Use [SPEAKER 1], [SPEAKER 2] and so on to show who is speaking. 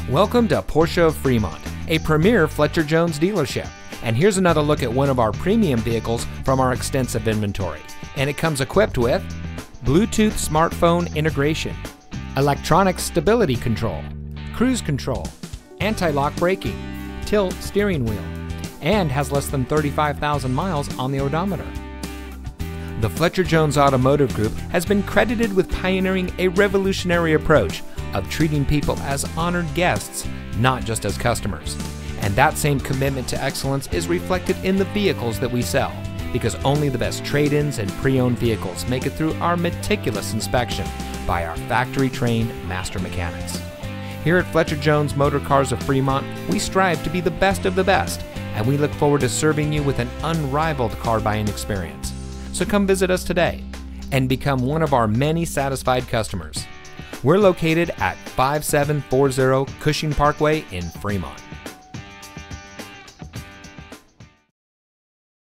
[SPEAKER 1] Welcome to Porsche of Fremont, a premier Fletcher Jones dealership. And here's another look at one of our premium vehicles from our extensive inventory. And it comes equipped with Bluetooth smartphone integration, electronic stability control, cruise control, anti-lock braking, tilt steering wheel, and has less than 35,000 miles on the odometer. The Fletcher Jones Automotive Group has been credited with pioneering a revolutionary approach of treating people as honored guests, not just as customers. And that same commitment to excellence is reflected in the vehicles that we sell, because only the best trade-ins and pre-owned vehicles make it through our meticulous inspection by our factory-trained master mechanics. Here at Fletcher Jones Motor Cars of Fremont, we strive to be the best of the best, and we look forward to serving you with an unrivaled car buying experience. So come visit us today and become one of our many satisfied customers. We're located at 5740 Cushing Parkway in Fremont.